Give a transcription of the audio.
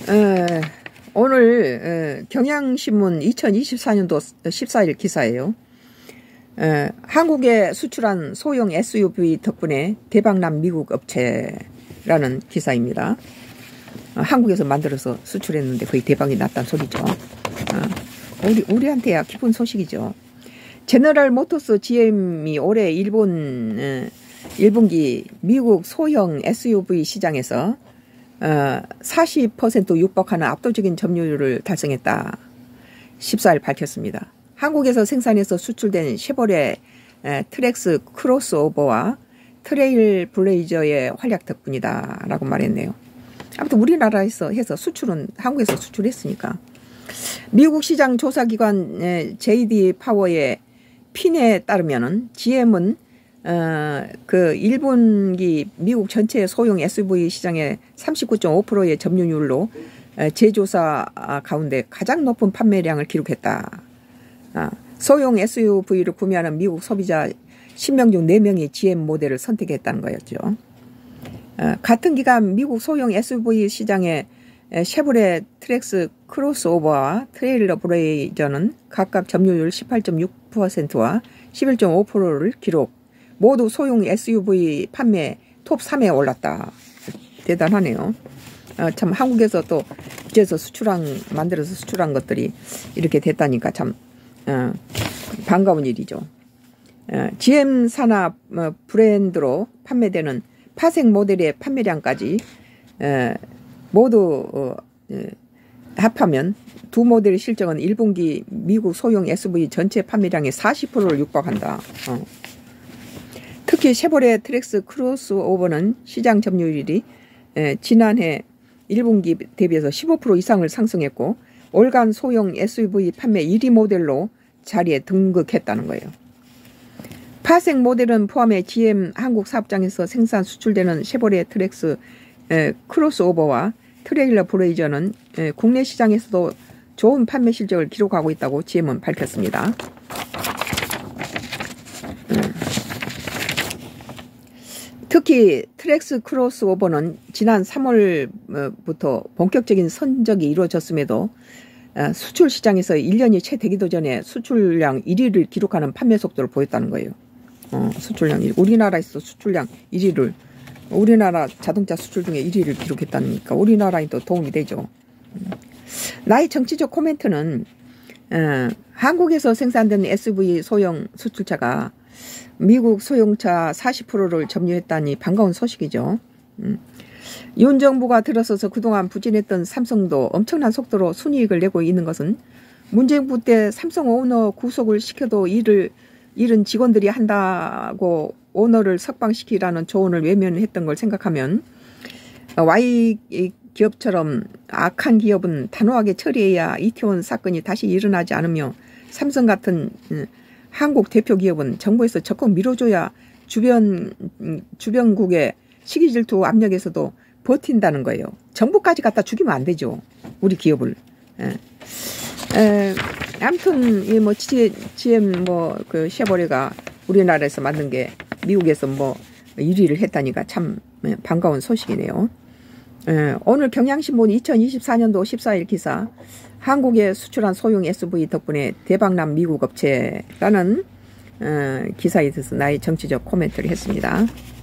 오늘 경향신문 2024년도 14일 기사예요. 한국에 수출한 소형 SUV 덕분에 대박난 미국 업체라는 기사입니다. 한국에서 만들어서 수출했는데 거의 대박이 났다는 소리죠. 우리한테야 기쁜 소식이죠. 제너럴 모터스 GM이 올해 1분기 미국 소형 SUV 시장에서 40% 육박하는 압도적인 점유율을 달성했다. 14일 밝혔습니다. 한국에서 생산해서 수출된 쉐보레 트랙스 크로스오버와 트레일 블레이저의 활약 덕분이다 라고 말했네요. 아무튼 우리나라에서 해서 수출은 한국에서 수출했으니까. 미국 시장 조사기관 JD 파워의 핀에 따르면은 GM은 그 1분기 미국 전체 소형 SUV 시장의 39.5%의 점유율로 제조사 가운데 가장 높은 판매량을 기록했다. 소형 SUV를 구매하는 미국 소비자 10명 중 4명이 GM 모델을 선택했다는 거였죠. 같은 기간 미국 소형 SUV 시장의 쉐보레 트랙스 크로스오버와 트레일러 블레이저는 각각 점유율 18.6%와 11.5%를 기록. 모두 소형 SUV 판매 톱 3에 올랐다. 대단하네요. 참 한국에서 또 이제서 만들어서 수출한 것들이 이렇게 됐다니까 참 반가운 일이죠. GM 산하 브랜드로 판매되는 파생 모델의 판매량까지 모두 합하면 두 모델의 실적은 1분기 미국 소형 SUV 전체 판매량의 40%를 육박한다. 특히 쉐보레 트랙스 크로스오버는 시장 점유율이 지난해 1분기 대비해서 15% 이상을 상승했고 올간 소형 SUV 판매 1위 모델로 자리에 등극했다는 거예요. 파생 모델은 포함해 GM 한국 사업장에서 생산 수출되는 쉐보레 트랙스 크로스오버와 트레일러 블레이저는 국내 시장에서도 좋은 판매 실적을 기록하고 있다고 GM은 밝혔습니다. 특히 트랙스 크로스오버는 지난 3월부터 본격적인 선적이 이루어졌음에도 수출 시장에서 1년이 채 되기도 전에 수출량 1위를 기록하는 판매 속도를 보였다는 거예요. 수출량 1위. 우리나라에서 수출량 1위를 우리나라 자동차 수출 중에 1위를 기록했다니까 우리나라에 또 도움이 되죠. 나의 정치적 코멘트는 한국에서 생산된 SUV 소형 수출차가 미국 소형차 40%를 점유했다니 반가운 소식이죠. 윤 정부가 들어서서 그동안 부진했던 삼성도 엄청난 속도로 순이익을 내고 있는 것은 문정부 때 삼성 오너 구속을 시켜도 일은 직원들이 한다고 오너를 석방시키라는 조언을 외면했던 걸 생각하면 Y 기업처럼 악한 기업은 단호하게 처리해야 이태원 사건이 다시 일어나지 않으며 삼성 같은 한국 대표 기업은 정부에서 적극 밀어줘야 주변국의 시기질투 압력에서도 버틴다는 거예요. 정부까지 갖다 죽이면 안 되죠. 우리 기업을. 아무튼 GM 그 쉐보레가 우리나라에서 만든 게 미국에서 1위를 했다니까 참 반가운 소식이네요. 오늘 경향신문 2024년도 14일 기사 한국에 수출한 소형 SUV 덕분에 대박난 미국 업체라는 기사에 대해서 나의 정치적 코멘트를 했습니다.